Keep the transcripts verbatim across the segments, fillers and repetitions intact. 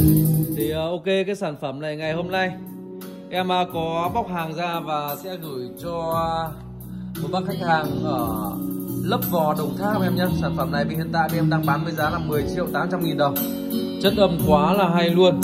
Thì uh, ok, cái sản phẩm này ngày hôm nay em uh, có bóc hàng ra và sẽ gửi cho uh, một bác khách hàng ở Lấp Vò, Đồng Tháp em nhé. Sản phẩm này hiện tại em đang bán với giá là mười triệu tám trăm nghìn đồng. Chất âm quá là hay luôn.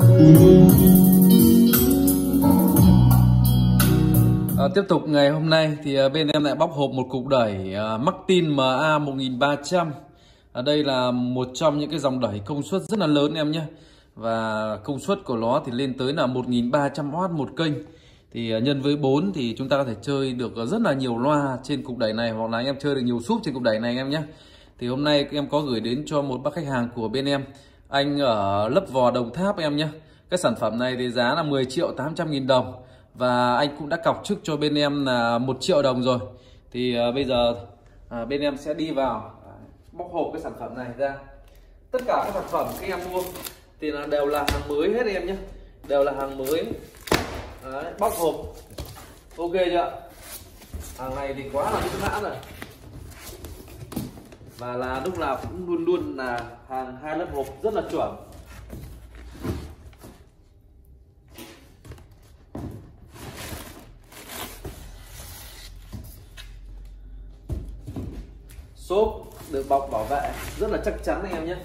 À, tiếp tục ngày hôm nay thì uh, bên em lại bóc hộp một cục đẩy uh, Martin M A một nghìn ba trăm. Ở đây là một trong những cái dòng đẩy công suất rất là lớn em nhé. Và công suất của nó thì lên tới là một nghìn ba trăm oát một kênh. Thì nhân với bốn thì chúng ta có thể chơi được rất là nhiều loa trên cục đẩy này, hoặc là anh em chơi được nhiều súp trên cục đẩy này anh em nhé. Thì hôm nay em có gửi đến cho một bác khách hàng của bên em, anh ở Lấp Vò, Đồng Tháp em nhé. Cái sản phẩm này thì giá là mười triệu tám trăm nghìn đồng. Và anh cũng đã cọc trước cho bên em là một triệu đồng rồi. Thì uh, bây giờ uh, bên em sẽ đi vào uh, bóc hộp cái sản phẩm này ra. Tất cả các sản phẩm các em mua thì là đều là hàng mới hết em nhé. Đều là hàng mới. Đấy, bóc hộp ok chưa? Hàng này thì quá là vững vã rồi. Và là lúc nào cũng luôn luôn là hàng hai lớp hộp rất là chuẩn. Xốp được bọc bảo vệ rất là chắc chắn anh em nhé.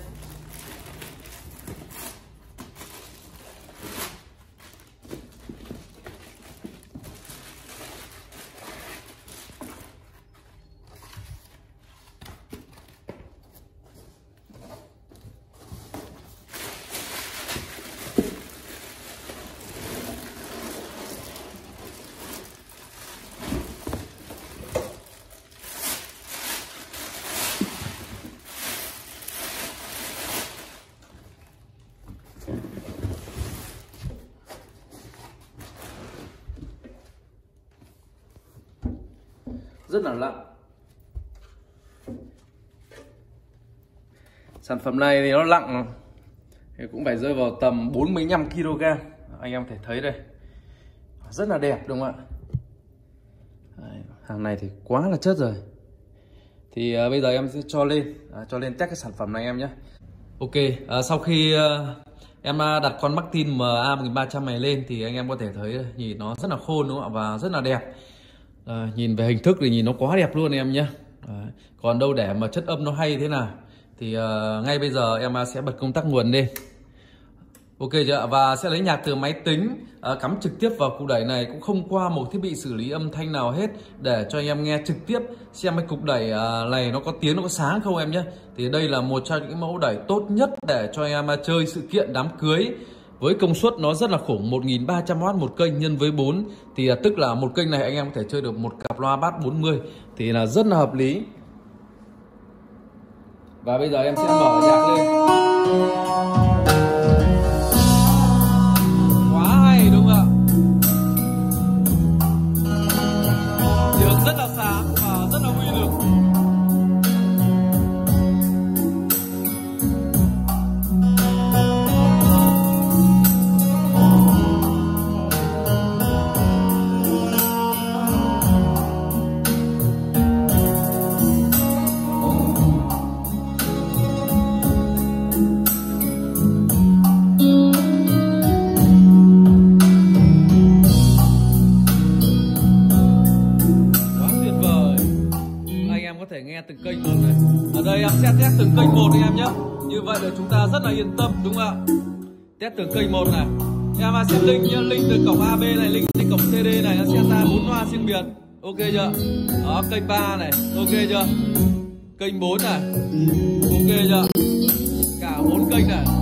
Rất là nặng. Sản phẩm này thì nó nặng thì cũng phải rơi vào tầm bốn mươi lăm ki lô gam. Anh em có thể thấy đây, rất là đẹp đúng không ạ? Đấy, hàng này thì quá là chất rồi. Thì uh, bây giờ em sẽ cho lên uh, cho lên test cái sản phẩm này em nhé. Ok, uh, sau khi uh, em uh, đặt con Martin M A một nghìn ba trăm này lên thì anh em có thể thấy nhìn nó rất là khôn đúng không ạ? Và rất là đẹp. À, nhìn về hình thức thì nhìn nó quá đẹp luôn em nhé. Đấy. Còn đâu để mà chất âm nó hay thế nào thì uh, ngay bây giờ em sẽ bật công tắc nguồn lên. Ok chưa? Và sẽ lấy nhạc từ máy tính uh, cắm trực tiếp vào cục đẩy này, cũng không qua một thiết bị xử lý âm thanh nào hết, để cho anh em nghe trực tiếp xem cái cục đẩy uh, này nó có tiếng, nó có sáng không em nhé. Thì đây là một trong những mẫu đẩy tốt nhất để cho em uh, chơi sự kiện đám cưới. Với công suất nó rất là khủng, một nghìn ba trăm oát một kênh nhân với bốn thì tức là một kênh này anh em có thể chơi được một cặp loa bass bốn mươi thì là rất là hợp lý. Và bây giờ em sẽ mở nhạc lên. Quá hay đúng không ạ? Tiếng rất là sáng và rất là uy lực. Nghe từng kênh một này. Ở đây em sẽ test từng kênh một anh em nhé. Như vậy là chúng ta rất là yên tâm đúng không ạ? Test từng kênh một này. Em sẽ link nhé, link từ cổng a bê này, link từ cổng xê đê này, nó sẽ ra bốn loa riêng biệt. Ok chưa? Đó, kênh ba này, ok chưa? Kênh bốn này. Ok chưa? Cả bốn kênh này.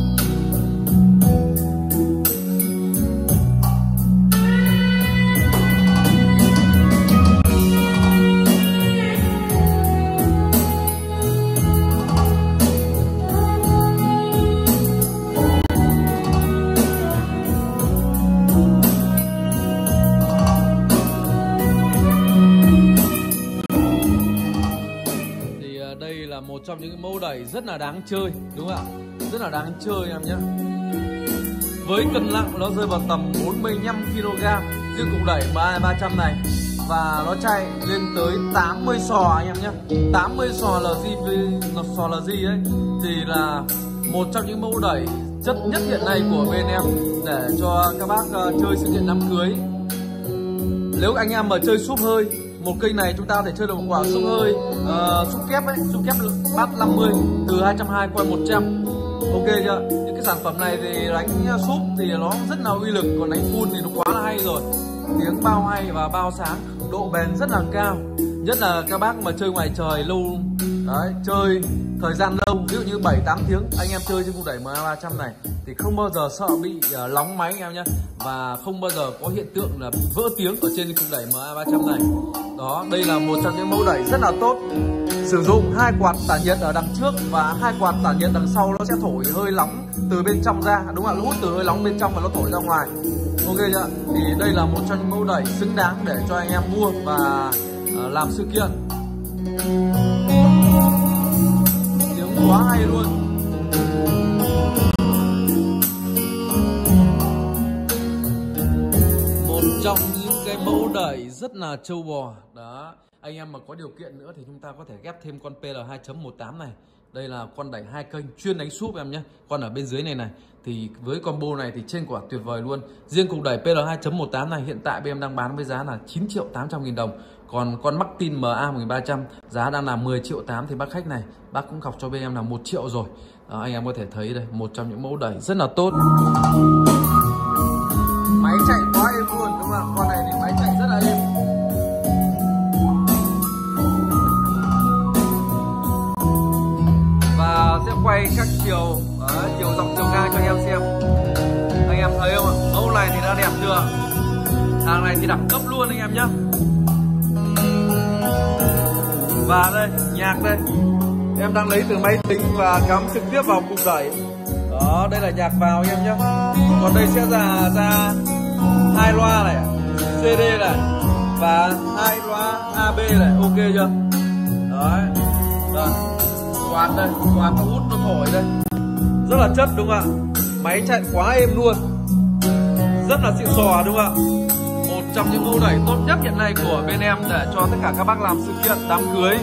Một trong những mẫu đẩy rất là đáng chơi đúng không ạ? Rất là đáng chơi em nhé. Với cân nặng nó rơi vào tầm bốn mươi lăm ki lô gam riêng cục đẩy M A ba trăm này. Và nó chạy lên tới tám mươi sò anh em nhé. tám mươi sò là gì? Sò là gì ấy? Thì là một trong những mẫu đẩy chất nhất hiện nay của bên em để cho các bác uh, chơi sự kiện đám cưới. Nếu anh em mà chơi súp hơi, một cây này chúng ta có thể chơi được một quả súp hơi uh, súp kép ấy, súp kép bát năm mươi từ hai trăm hai mươi qua một trăm. Ok chưa? Những cái sản phẩm này thì đánh súp thì nó rất là uy lực, còn đánh full thì nó quá là hay rồi. Tiếng bao hay và bao sáng, độ bền rất là cao. Nhất là các bác mà chơi ngoài trời lâu đấy, chơi thời gian lâu, ví dụ như bảy tám tiếng anh em chơi trên cục đẩy M A ba trăm này thì không bao giờ sợ bị uh, lóng máy anh em nhé, và không bao giờ có hiện tượng là vỡ tiếng ở trên cục đẩy M A ba trăm này. Đó, đây là một trong những mẫu đẩy rất là tốt. Sử dụng hai quạt tản nhiệt ở đằng trước và hai quạt tản nhiệt đằng sau, nó sẽ thổi hơi nóng từ bên trong ra, đúng không ạ? Nó hút từ hơi nóng bên trong và nó thổi ra ngoài. Ok chưa? Thì đây là một trong những mẫu đẩy xứng đáng để cho anh em mua và uh, làm sự kiện. Tiếng quá hay luôn. Một trong những cái mẫu đẩy rất là trâu bò. Đó, anh em mà có điều kiện nữa thì chúng ta có thể ghép thêm con P L hai chấm một tám này. Đây là con đẩy hai kênh chuyên đánh súp em nhé. Con ở bên dưới này này thì với combo này thì trên quả tuyệt vời luôn. Riêng cục đẩy P L hai chấm một tám này hiện tại bên em đang bán với giá là chín triệu tám trăm nghìn đồng. Còn con Martin M A một nghìn ba trăm giá đang là mười triệu tám, thì bác khách này bác cũng cọc cho bên em là một triệu rồi. Đó, anh em có thể thấy đây, một trong những mẫu đẩy rất là tốt. Máy chạy quá êm luôn đúng không ạ? Con này thì máy chạy rất là êm. Và sẽ quay các chiều, đấy, chiều dọc chiều ngang cho anh em xem. Anh em thấy không ạ? Mẫu này thì đã đẹp chưa? Hàng này thì đẳng cấp luôn anh em nhé. Và đây, nhạc đây, em đang lấy từ máy tính và cắm trực tiếp vào cục đẩy. Đó, đây là nhạc vào anh em nhé. Còn đây sẽ ra ra hai loa này, C D này và hai loa A B này, ok chưa? Đấy, đây, quạt đây, quạt nó hút nó thổi đây, rất là chất đúng không ạ? Máy chạy quá êm luôn, rất là xịn sò đúng không ạ? Một trong những mẫu đẩy tốt nhất hiện nay của bên em để cho tất cả các bác làm sự kiện đám cưới.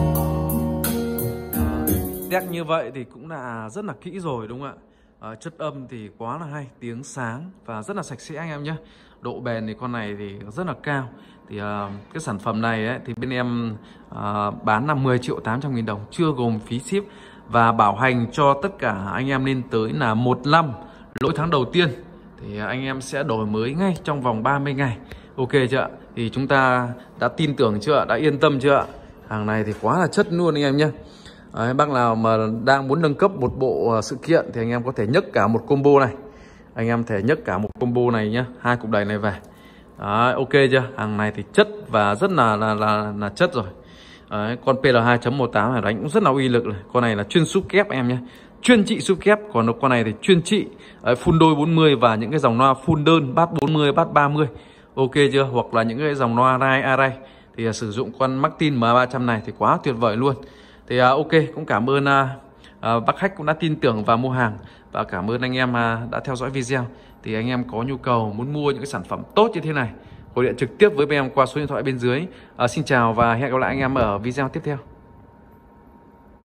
Deck như vậy thì cũng là rất là kỹ rồi đúng không ạ? À, chất âm thì quá là hay, tiếng sáng và rất là sạch sẽ anh em nhé. Độ bền thì con này thì rất là cao. Thì uh, cái sản phẩm này ấy, thì bên em uh, bán là mười triệu tám trăm nghìn đồng, chưa gồm phí ship, và bảo hành cho tất cả anh em lên tới là một năm. Lỗi tháng đầu tiên thì anh em sẽ đổi mới ngay trong vòng ba mươi ngày. Ok chưa ạ? Thì chúng ta đã tin tưởng chưa ạ? Đã yên tâm chưa ạ? Hàng này thì quá là chất luôn anh em nhé. Đấy, bác nào mà đang muốn nâng cấp một bộ sự kiện thì anh em có thể nhấc cả một combo này. Anh em thể nhấc cả một combo này nhá, hai cục đẩy này về. Đấy, ok chưa? Hàng này thì chất và rất là là là, là chất rồi. Đấy, con P L hai chấm một tám này đánh cũng rất là uy lực này. Con này là chuyên súp kép em nhé, chuyên trị súp kép. Còn con này thì chuyên trị đấy, full đôi bốn mươi và những cái dòng loa full đơn bass bốn mươi, bass ba mươi. Ok chưa? Hoặc là những cái dòng loa rai array thì uh, sử dụng con Martin M A ba trăm này thì quá tuyệt vời luôn. Thì uh, ok, cũng cảm ơn uh, uh, bác khách cũng đã tin tưởng và mua hàng, và cảm ơn anh em uh, đã theo dõi video. Thì anh em có nhu cầu muốn mua những cái sản phẩm tốt như thế này, gọi điện trực tiếp với bên em qua số điện thoại bên dưới. Uh, xin chào và hẹn gặp lại anh em ở video tiếp theo.